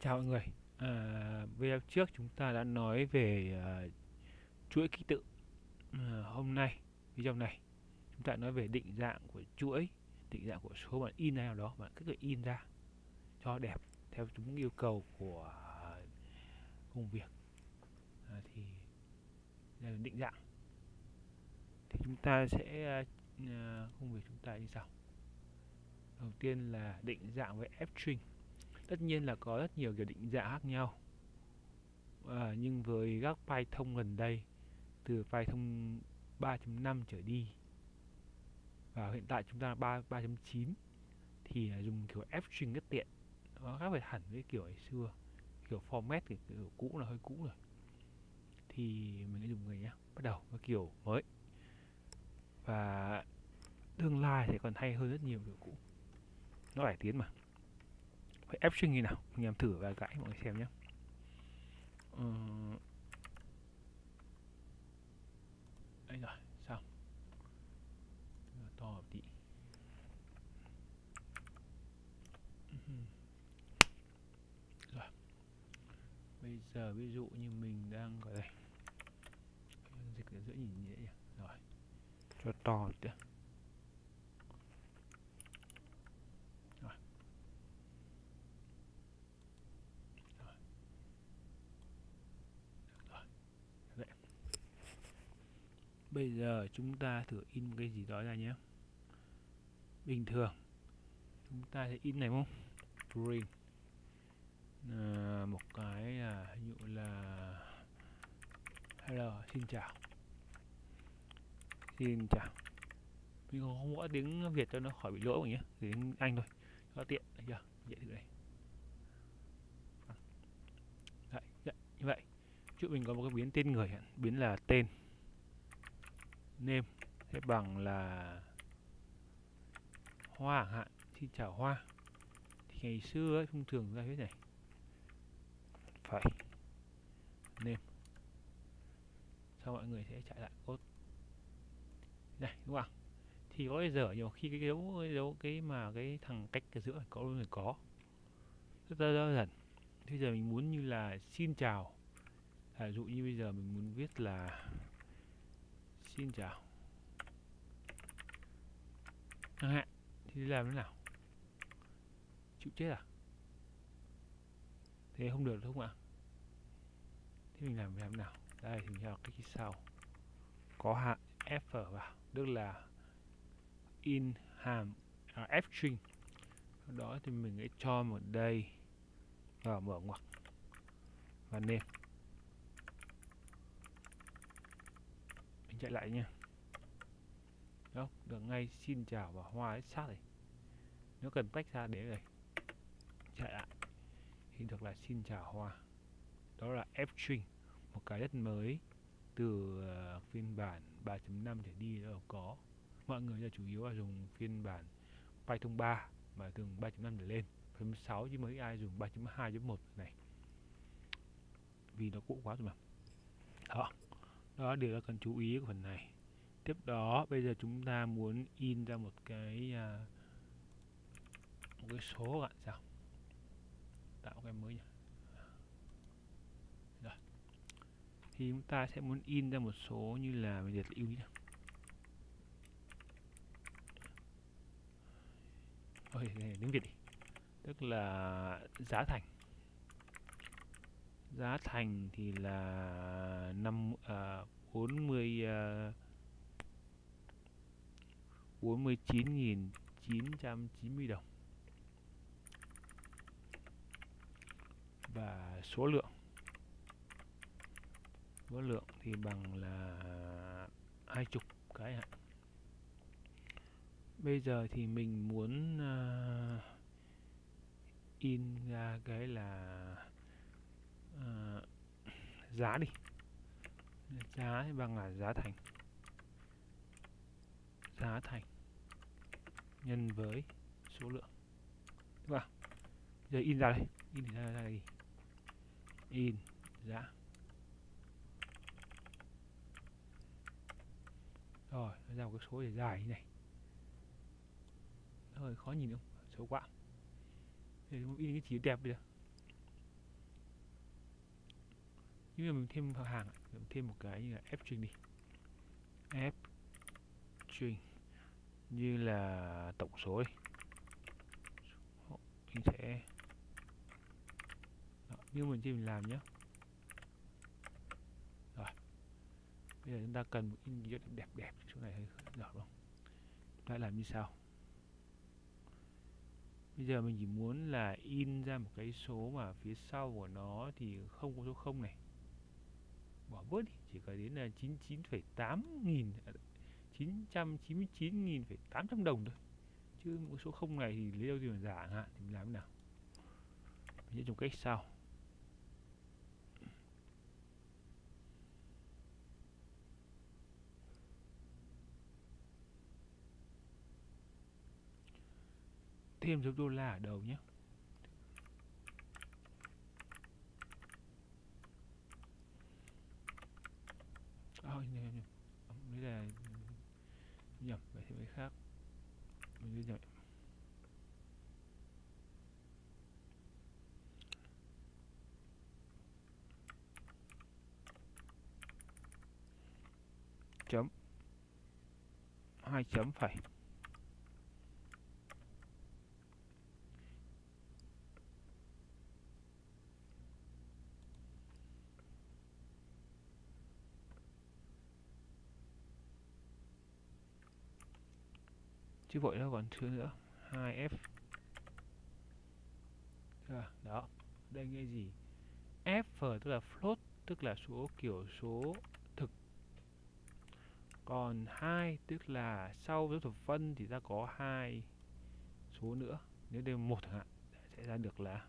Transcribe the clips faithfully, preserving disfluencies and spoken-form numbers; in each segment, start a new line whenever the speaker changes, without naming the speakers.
Chào mọi người. À, video trước chúng ta đã nói về à, chuỗi ký tự. À, hôm nay video này chúng ta nói về định dạng của chuỗi, định dạng của số bạn in ra nào đó, bạn cứ in ra cho đẹp theo đúng yêu cầu của công việc. À, thì đây là định dạng. Thì chúng ta sẽ à, công việc chúng ta như sau. Đầu tiên là định dạng với F-string. Tất nhiên là có rất nhiều kiểu định dạng khác nhau. À, nhưng với các Python gần đây, từ Python ba chấm năm trở đi và hiện tại chúng ta là ba ba chấm chín thì dùng kiểu F-string rất tiện. Nó khác biệt hẳn với kiểu ngày xưa, kiểu format kiểu, kiểu cũ là hơi cũ rồi. Thì mình sẽ dùng người nhé, bắt đầu với kiểu mới và tương lai sẽ còn hay hơn rất nhiều kiểu cũ. Nó cải tiến mà. Vậy F-string như nào? Mình làm thử và gãi mọi người xem nhé. Ờ... Đây rồi, xong. To một tí. Rồi. Bây giờ ví dụ như mình đang ở đây. Dịch ở giữa nhìn dễ nhỉ. Rồi. Cho to một tí. Rồi. Rồi. Rồi. Vậy. Bây giờ chúng ta thử in cái gì đó ra nhé. Bình thường chúng ta sẽ in này không? Print à, một cái à, ví dụ là hello, xin chào. Xin chào. Mình không có tiếng Việt cho nó khỏi bị lỗi nhé, tiếng Anh thôi cho tiện, được chưa? Vậy thử đây. Đấy, đấy, như vậy. Chứ mình có một cái biến tên người, biến là tên name sẽ bằng là Hoa chẳng hạn, xin chào Hoa. Thì ngày xưa ấy, thông thường ra thế này, phải name, sau mọi người sẽ chạy lại code này, đúng không? Thì có cái giờ nhiều khi cái dấu cái dấu cái mà cái thằng cách ở giữa có người có rất đơn giản. Bây giờ mình muốn như là xin chào, à, dụ như bây giờ mình muốn viết là xin chào chẳng hạn, thì làm thế nào? Chịu chết à? Thế không được đúng không ạ? Thế mình làm làm thế nào? Đây thì mình cho cái sau có hàm f ở vào, tức là in hàm à, f-string. Sau đó thì mình sẽ cho một đây và mở ngoặc và name. Mình chạy lại nha. Đó, được ngay xin chào và Hoa sát này. Nếu cần tách ra để đây. Chạy lại thì được là xin chào Hoa. Đó là F-string, một cái rất mới từ uh, phiên bản ba chấm năm trở đi đó có. Mọi người là chủ yếu là dùng phiên bản Python ba mà thường ba chấm năm trở lên, ba chấm sáu chứ mới ai dùng ba chấm hai chấm một này. Vì nó cũ quá rồi mà. Đó. Đó điều là cần chú ý của phần này. Tiếp đó bây giờ chúng ta muốn in ra một cái uh, một cái số bạn sao? Tạo cái mới nhỉ. Rồi. Thì chúng ta sẽ muốn in ra một số như là bây giờ ưu nhé. Ôi, này tiếng Việt đi. Tức là giá thành. Giá thành thì là năm uh, bốn mươi uh, bốn mươi chín nghìn chín trăm chín mươi đồng. Và số lượng số lượng thì bằng là hai chục cái ạ. Bây giờ thì mình muốn uh, in ra cái là uh, giá đi. Giá thì bằng là giá thành. Giá thành nhân với số lượng. Đúng không? Giờ in ra đây. In ra ra gì? In giá. Rồi, nó ra một cái số để dài như này. Nó hơi khó nhìn không? Xấu quá. Để in cái chỉ đẹp bây giờ. Nhưng mà mình thêm hàng, mình thêm một cái như là f string đi, f string như là tổng số đi, mình sẽ đó, như mình chỉ mình làm nhé. Rồi bây giờ chúng ta cần một in đẹp đẹp đẹp chỗ này hơi đỏ không, ta làm như sau. Bây giờ mình chỉ muốn là in ra một cái số mà phía sau của nó thì không có số không này, bỏ bớt đi, chỉ cần đến là chín mươi chín phẩy tám nghìn chín trăm chín mươi chín nghìn tám trăm đồng thôi, chứ một số không này thì lấy đâu gì mà giả hạn. Thì mình làm thế nào? Mình sẽ dùng cách sau. Thêm dấu đô la ở đầu nhé. Oh, đây là nhầm, phải thêm cái khác. Mình nhầm. Chấm hai chấm phẩy. Chứ vội nó còn thứ nữa, hai f. À, đó, đây nghe gì? F tức là float, tức là số kiểu số thực. Còn hai tức là sau dấu thập phân thì ta có hai số nữa. Nếu đây một chẳng hạn sẽ ra được là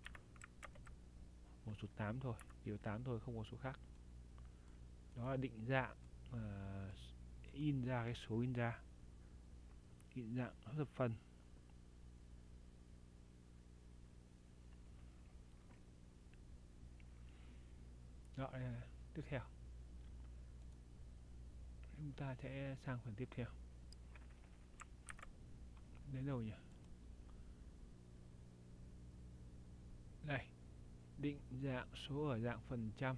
một số tám thôi, điều tám thôi, không có số khác. Đó là định dạng uh, in ra cái số in ra, định dạng dấu thập phân. Đó là tiếp theo. Chúng ta sẽ sang phần tiếp theo. Đến đâu nhỉ? Đây, định dạng số ở dạng phần trăm.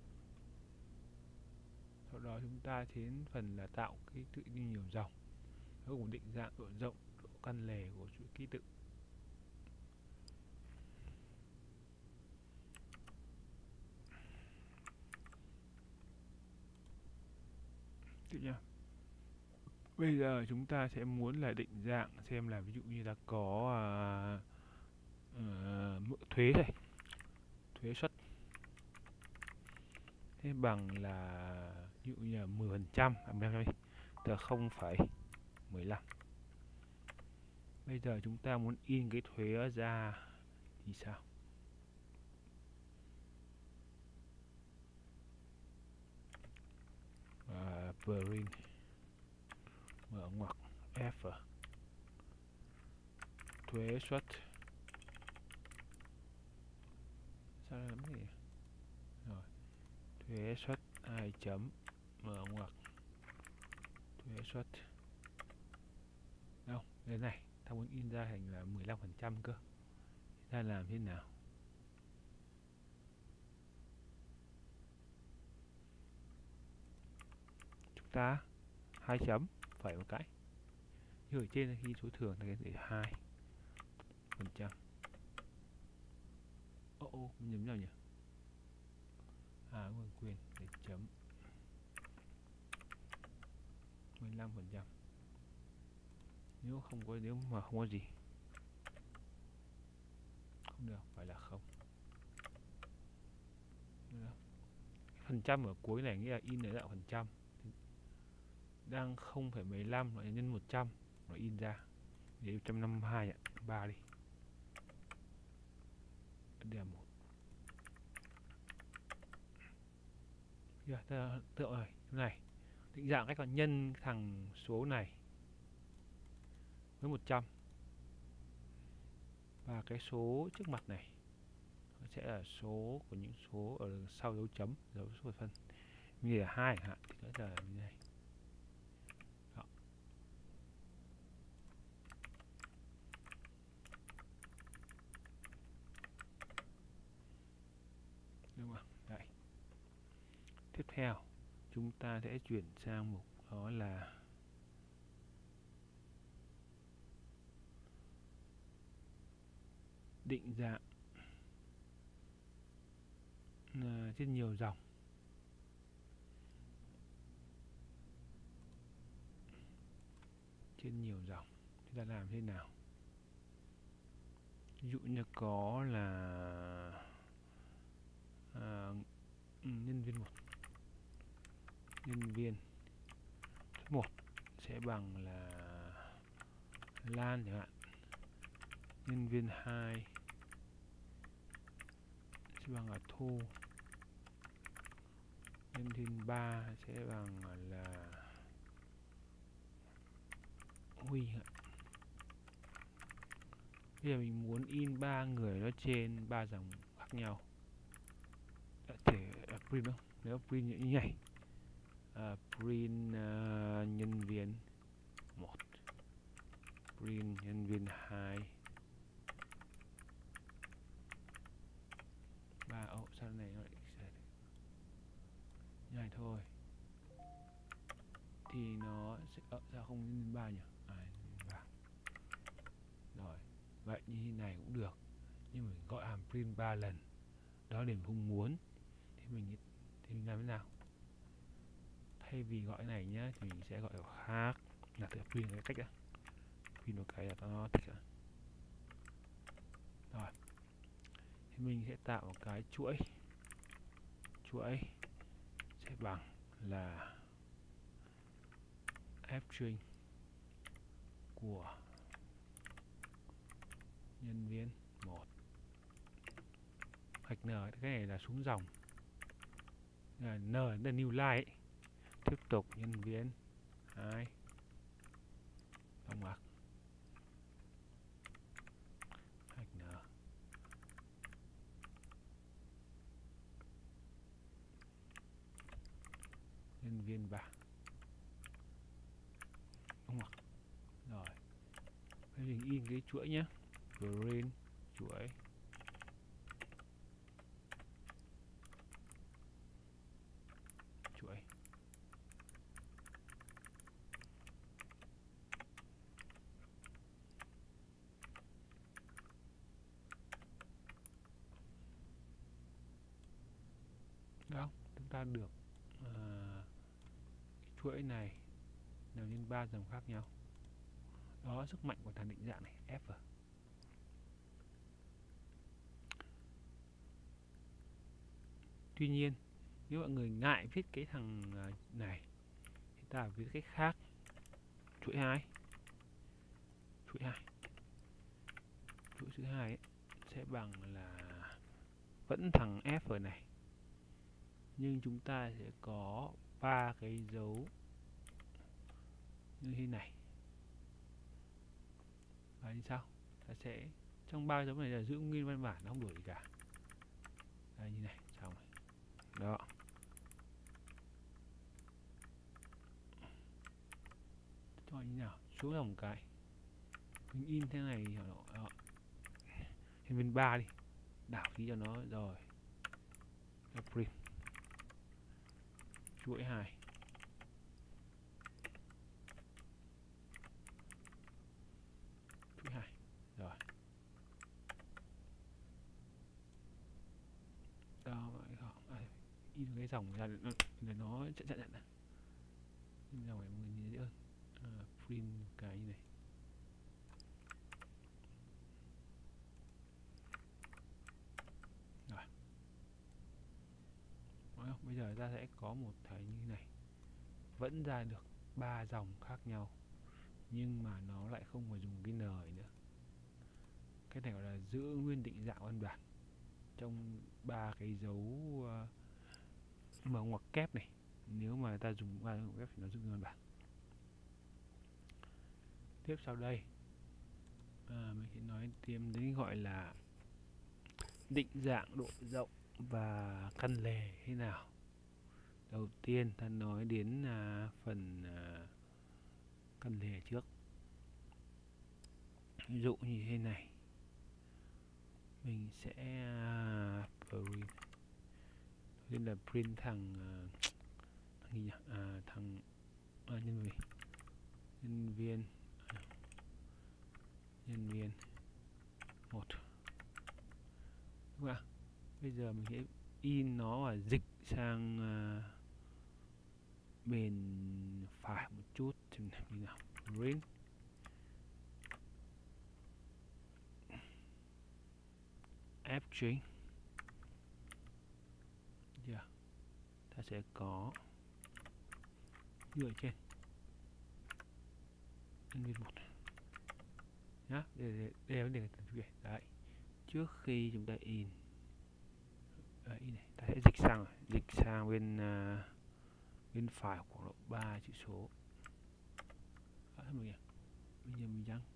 Sau đó chúng ta đến phần là tạo cái tự nhiên nhiều dòng. Nó cũng định dạng độ rộng, độ căn lề của chuỗi ký tự. Tiếp nhá. Bây giờ chúng ta sẽ muốn là định dạng xem là ví dụ như là có uh, uh, thuế này, thuế suất thế bằng là ví dụ như là mười phần trăm, tức là không phẩy mười lăm. Bây giờ chúng ta muốn in cái thuế ra thì sao? Uh, print mở ngoặc F thuế suất, sao lắm gì rồi, thuế suất hai chấm mở ngoặc thuế suất đâu đây này, ta muốn in ra thành là mười lăm phần trăm cơ. Ta làm thế nào? Chúng ta hai chấm phẩy một cái, như ở trên khi số thường là cái hai phần trăm. Ô ô mình nhầm nhau nhỉ? À quên quên để chấm mười lăm phần trăm. Nếu không có, nếu mà không có gì không được, phải là không. Phần trăm ở cuối này nghĩa là in ở dạng phần trăm, đang không phẩy mười lăm nó nhân một trăm nó in ra để một trăm năm mươi hai ạ, ba đi. Đây là một. Bây giờ ta tựa rồi, cái này định dạng cách còn nhân thằng số này với một trăm và cái số trước mặt này nó sẽ là số của những số ở sau dấu chấm, dấu số phân như là hai hạn thì nó là như này. Đó. Đúng không? Đấy. tiếp theo chúng ta sẽ chuyển sang mục đó là định dạng uh, trên nhiều dòng. Trên nhiều dòng chúng ta làm thế nào? Ví dụ như có là à, nhân viên một, nhân viên một sẽ bằng là Lan chẳng hạn, nhân viên hai sẽ bằng là Thu, nhân viên ba sẽ bằng là Huy. Bây giờ mình muốn in ba người nó trên ba dòng khác nhau, đã thể uh, print không? Nếu print như này, uh, print uh, nhân viên một, print nhân viên hai, ba. Ồ, sao này nó lại như này thôi thì nó sẽ ở ra không nhân viên ba nhỉ? À, ba. Rồi, vậy như thế này cũng được, nhưng mình gọi hàm print ba lần, đó là điểm không muốn. Thì mình thì mình làm thế nào? Thay vì gọi cái này nhá thì mình sẽ gọi kiểu khác, là tự print cái cách đó, print một cái là nó thích rồi. Rồi, thì mình sẽ tạo một cái chuỗi, chuỗi sẽ bằng là f string của nhân viên một gạch n, cái này là xuống dòng, là n là new line ấy. Tiếp tục nhân viên hai dòng ngoặc gạch n, nhân viên ba dòng ngoặc. Rồi, bây giờ mình in cái chuỗi nhé, print chuỗi chuỗi đó, chúng ta được uh, chuỗi này đều nhân ba dòng khác nhau. Đó, sức mạnh của thằng định dạng này, F. Tuy nhiên, nếu mọi người ngại viết cái thằng này thì ta viết cách khác. Chuỗi hai, chuỗi hai, chuỗi thứ hai ấy, sẽ bằng là vẫn thằng F này, nhưng chúng ta sẽ có ba cái dấu như thế này. Và như sao? Ta sẽ trong ba dấu này là giữ nguyên văn bản, nó không đổi gì cả. Đây, như này, xong rồi. Đó. Cho như nào? Xuống dòng một cái. Mình in thế này thì đó. Nhân viên ba đi. Đảo ký cho nó rồi. Print. Chuỗi hai. Chuỗi hai. Rồi. Đó, à, in cái dòng ra để nó chặn chặn chặn. In dòng này mọi người nhìn dễ hơn. À, print cái như này. Rồi. Không? Bây giờ ta sẽ có một cái như này, vẫn ra được ba dòng khác nhau, nhưng mà nó lại không phải dùng cái n nữa. Cái này gọi là giữ nguyên định dạng văn bản trong ba cái dấu uh, mở ngoặc kép này. Nếu mà ta dùng ba ngoặc kép thì nó giữ nguyên văn bản. Tiếp sau đây à, mình sẽ nói thêm đến gọi là định dạng độ rộng và căn lề thế nào. Đầu tiên ta nói đến à, phần à, căn lề trước. Ví dụ như thế này, mình sẽ uh, print, nên là print thằng uh, thằng gì nhỉ? À, thằng à, nhân viên nhân viên à, nhân viên một, đúng không ạ? Bây giờ mình sẽ in nó và dịch sang uh, bên phải một chút xem nào như nào. Ring F string, yeah. Ta sẽ có như ở trên nhân viên một nhá. Đây, đây, đây là vấn đề cần chú ý. Đấy, trước khi chúng ta in đấy, in này, ta sẽ dịch sang dịch sang bên uh, bên phải khoảng độ ba chữ số. Đó, thấy mình bây giờ mình đang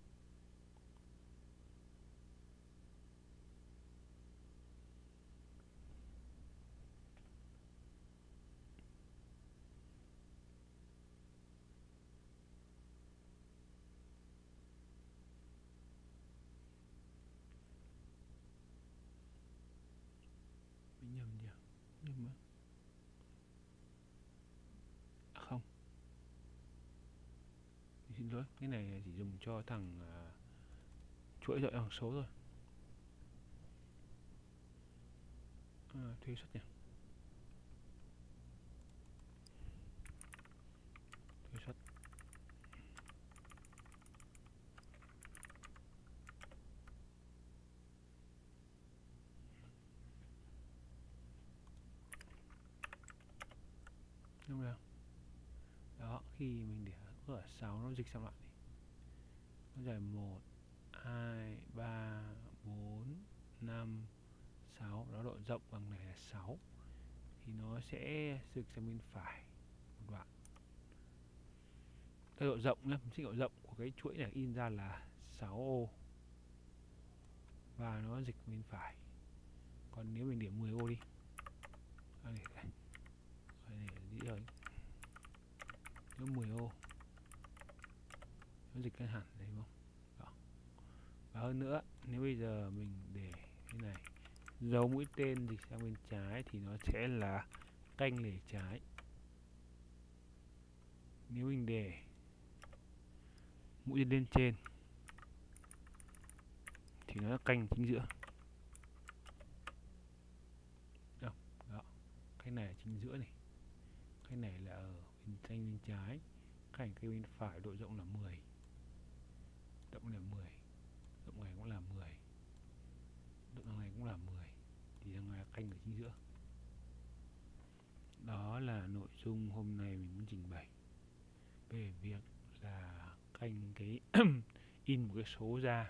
bị nhầm nhỉ, nhưng mà à, không, xin lỗi, cái này chỉ dùng cho thằng uh, chuỗi dọi bằng số thôi. À, thuế suất nhỉ, thuế suất đúng không? Đó, khi mình để ở sáu nó dịch sang lại đi, nó dài một hai ba bốn năm sáu, nó độ rộng bằng này là sáu thì nó sẽ dịch sang bên phải một đoạn. Cái độ rộng nhé, mình độ rộng của cái chuỗi này in ra là sáu ô và nó dịch bên phải. Còn nếu mình điểm mười ô đi, à, này, này. Này, này, rồi. Nếu mười ô nó dịch cái hẳn đấy, đúng không? Đó. Và hơn nữa, nếu bây giờ mình để cái này dấu mũi tên dịch sang bên trái thì nó sẽ là canh lề trái. Nếu mình để mũi tên lên trên thì nó là canh chính giữa. Đâu? Đó. Cái này là chính giữa này, cái này là ở bên canh bên trái, cái cái bên phải độ rộng là mười, rộng là mười, rộng này cũng là mười, rộng này cũng là mười, thì thằng này là canh ở chính giữa. Đó là nội dung hôm nay mình muốn trình bày về việc là canh cái in một cái số ra.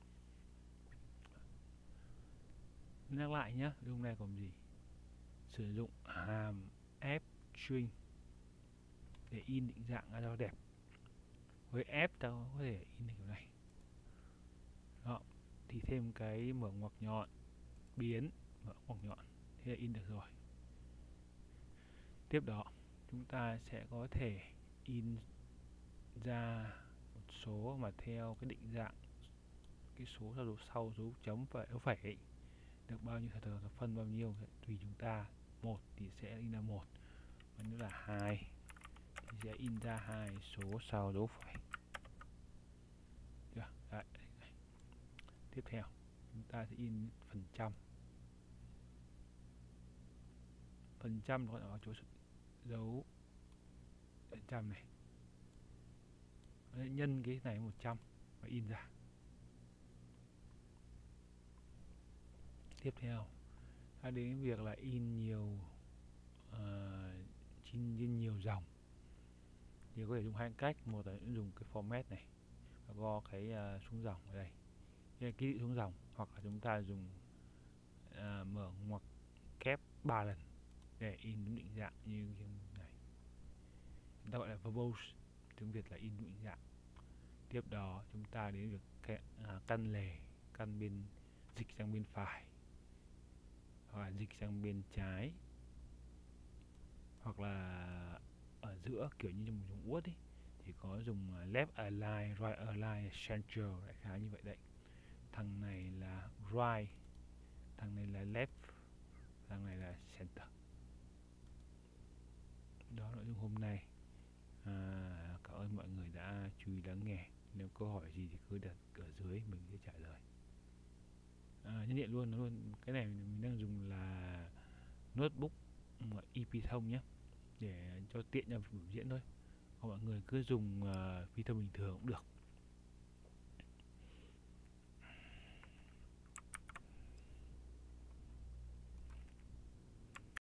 Nhắc lại nhé, hôm nay còn gì? Sử dụng hàm F string để in định dạng ra cho đẹp. Với F ta có thể in kiểu này. Đó, thì thêm cái mở ngoặc nhọn, biến mở ngoặc nhọn, thế là in được rồi. Tiếp đó, chúng ta sẽ có thể in ra một số mà theo cái định dạng cái số sau dấu sau dấu chấm và dấu phẩy được bao nhiêu thật là phân bao nhiêu tùy chúng ta. Một thì sẽ in ra một, và nếu là hai thì sẽ in ra hai số sau dấu phẩy. Đấy, đấy. Tiếp theo chúng ta sẽ in phần trăm. Phần trăm nó ở chỗ dấu phần trăm này, nhân cái này một trăm và in ra. Tiếp theo ta đến việc là in nhiều uh, in nhiều dòng thì có thể dùng hai cách. Một là dùng cái format này và go cái uh, xuống dòng ở đây, cái ký tự xuống dòng, hoặc là chúng ta dùng uh, mở ngoặc kép ba lần để in định dạng như này. Chúng ta gọi là verbose, tiếng Việt là in định dạng. Tiếp đó chúng ta đến việc uh, căn lề, căn bên dịch sang bên phải hoặc là dịch sang bên trái, hoặc là ở giữa kiểu như mình dùng uất ấy, thì có dùng left align, right align, center, đại khái như vậy đấy. Thằng này là right, thằng này là left, thằng này là center. đó là nội dung hôm nay. À, cảm ơn mọi người đã chú ý lắng nghe. Nếu câu hỏi gì thì cứ đặt ở dưới, mình sẽ trả lời. À, nhân tiện luôn, nó luôn cái này mình đang dùng là notebook i pê thông nhé, để cho tiện cho biểu diễn thôi. Còn mọi người cứ dùng uh, Python bình thường cũng được.